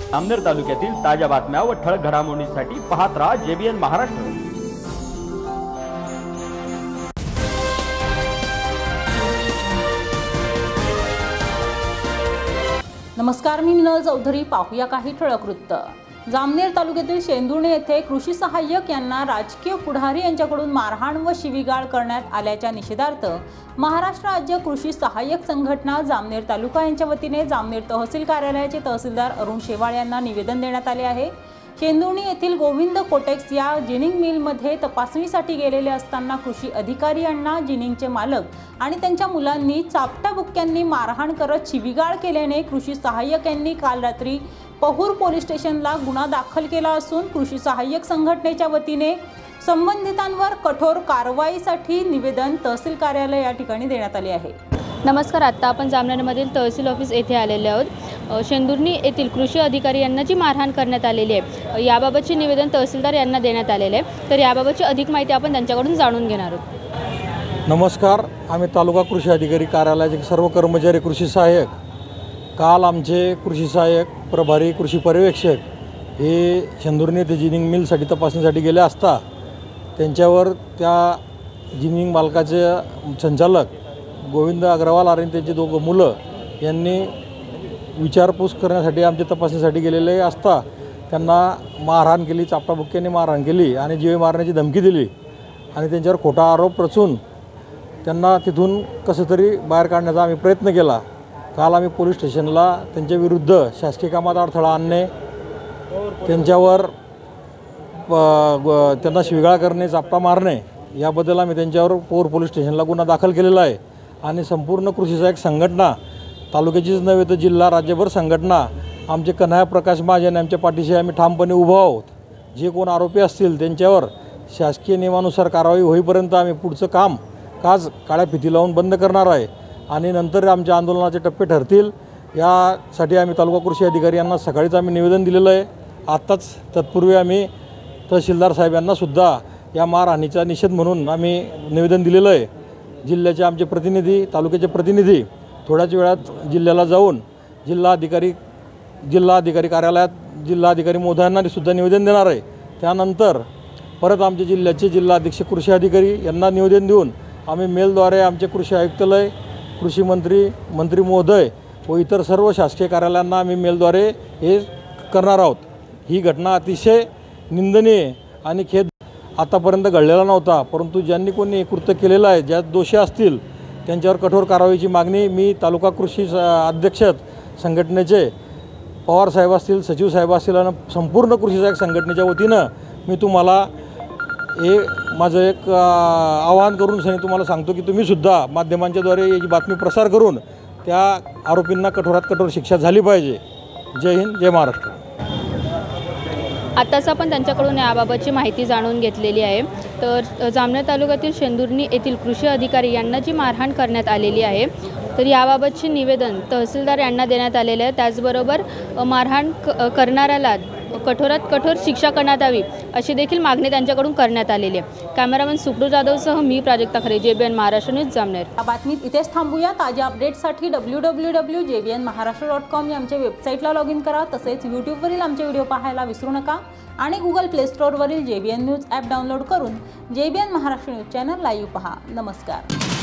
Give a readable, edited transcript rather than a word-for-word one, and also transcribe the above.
जामनेर तालुक्यातील ताज्या बातम्या व ठळक घडामोडींसाठी पाहत राहा JBN महाराष्ट्र। नमस्कार, मी मिनल चौधरी। पाहूया काही ठळक वृत्त। जामनेर तालुक्यातील शेंदुर्णी येथे कृषी सहाय्यक यांना राजकीय पुढारी यांच्याकडून मारहाण व शिवीगाळ करण्यात आल्याच्या निषेधार्थ महाराष्ट्र राज्य कृषी सहाय्यक संघटना जामनेर तालुका यांच्या वतीने जामनेर तहसील कार्यालयाचे तहसीलदार अरुण शेवाळ यांना निवेदन देण्यात आले आहे। शेंदुर्णी येथील गोविंद कोटेक्स या जिनिंग मिलमध्ये तपासणीसाठी गेलेले असताना कृषी अधिकारी यांना जिनिंगचे मालक आणि त्यांच्या मुलांनी चापटा बुक्क्यांनी मारहाण करत शिवीगाळ केल्याने कृषी सहाय्यक यांनी काल रात्री पहूर पोलीस स्टेशनला गुन्हा दाखल केला असून कृषी सहाय्यक संघटनेच्या वतीने संबंधितांवर कठोर कारवाईसाठी निवेदन तहसील कार्यालय या ठिकाणी देण्यात आले आहे। नमस्कार, आता आपण जामनेरमधील तहसील ऑफिस येथे आलेले आहोत। शेंदुर्णी येथील कृषी अधिकारी यांना जी मारहाण करण्यात आलेली आहे याबाबतचे निवेदन तहसीलदार यांना देण्यात आलेले आहे। तर याबाबतची अधिक माहिती आपण त्यांच्याकडून जाणून घेणार आहोत। नमस्कार, आम्ही तालुका कृषी अधिकारी कार्यालयाचे सर्व कर्मचारी कृषी सहाय्यक काल आमचे कृषी सहाय्यक प्रभारी कृषी पर्यवेक्षक हे शेंदुर्णी येथे जिनिंग मिलसाठी तपासणीसाठी गेले असता त्यांच्यावर त्या जिनिंग मालकाचे संचालक गोविंद अग्रवाल आणि त्यांचे दोघं मुलं यांनी विचारपूस करण्यासाठी आमच्या तपासणीसाठी गेलेले असता त्यांना मारहाण केली, चापटाबुक्क्यांनी मारहाण केली आणि जीवे मारण्याची धमकी दिली आणि त्यांच्यावर खोटा आरोप रचून त्यांना तिथून कसं तरी बाहेर काढण्याचा आम्ही प्रयत्न केला। काल आम्ही पोलीस स्टेशनला त्यांच्या विरुद्ध शासकीय कामात अडथळा आणणे, त्यांच्यावर त्यांना शिवीगाळ करणे, चापटा मारणे याबद्दल आम्ही त्यांच्यावर पौर पोलीस स्टेशनला गुन्हा दाखल केलेला आहे आणि संपूर्ण कृषी सहाय्यक संघटना तालुक्याचीच नव्हे तर जिल्हा राज्यभर संघटना आमचे कन्हैया प्रकाश महाजन आमच्या पाठीशी आम्ही ठामपणे उभा आहोत। जे कोण आरोपी असतील त्यांच्यावर शासकीय नियमानुसार कारवाई होईपर्यंत आम्ही पुढचं काज काळ्या फिती लावून बंद करणार आहे आणि नंतर आमच्या आंदोलनाचे टप्पे ठरतील यासाठी आम्ही तालुका कृषी अधिकारी यांना सकाळीच आम्ही निवेदन दिलेलं आहे। आत्ताच तत्पूर्वी आम्ही तहसीलदार साहेब यांना सुद्धा या मारहाणीचा निषेध म्हणून आम्ही निवेदन दिलेलं आहे। जिल्ह्याचे आमचे प्रतिनिधी, तालुक्याचे प्रतिनिधी थोड्याच वेळात जिल्ह्याला जाऊन जिल्हा अधिकारी कार्यालयात जिल्हाधिकारी महोदयांना सुद्धा निवेदन देणार आहे। त्यानंतर परत आमचे जिल्ह्याचे जिल्हा अधीक्षक कृषी अधिकारी यांना निवेदन देऊन आम्ही मेलद्वारे आमचे कृषी आयुक्तालय, कृषी मंत्री महोदय व इतर सर्व शासकीय कार्यालयांना आम्ही मेलद्वारे हे करणार आहोत। ही घटना अतिशय निंदनीय आणि खेद आतापर्यंत घडलेला नव्हता, परंतु ज्यांनी कोणी कृत्य केलेलं आहे, ज्यात दोषी असतील त्यांच्यावर कठोर कारवाईची मागणी मी तालुका कृषी अध्यक्ष संघटनेचे पवार साहेब असतील, सचिव साहेब असतील आणि संपूर्ण कृषी सहाय्यक संघटनेच्या वतीनं मी तुम्हाला हे माझं एक आवाहन करून तुम्हाला सांगतो की तुम्हीसुद्धा माध्यमांच्याद्वारे याची बातमी प्रसार करून त्या आरोपींना कठोरात कठोर शिक्षा झाली पाहिजे। जय हिंद, जय महाराष्ट्र। आताच आपण त्यांच्याकडून याबाबतची माहिती जाणून घेतलेली आहे। तर जामनेर तालुक्यातील शेंदुर्णी येथील कृषी अधिकारी यांना जी मारहाण करण्यात आलेली आहे तर याबाबतचे निवेदन तहसीलदार यांना देण्यात आलेले आहे। त्याचबरोबर मारहाण करणाऱ्याला कठोरात कठोर शिक्षा करण्यात यावी अशी देखील मागणी त्यांच्याकडून करण्यात आलेली आहे। कॅमेरामॅन सुप्रू जाधवसह मी प्राजक्ता खरे, JBN महाराष्ट्र न्यूज जामनेर। या बातमीत इथेच थांबूया। ताज्या अपडेट्ससाठी www.jbnmaharashtra.com या आमच्या वेबसाईटला लॉग इन करा। तसेच यूट्यूबवरील आमचे व्हिडिओ पाहायला विसरू नका आणि गुगल प्ले स्टोअरवरील JBN न्यूज ॲप डाउनलोड करून JBN Maharashtra news channel live पहा। नमस्कार।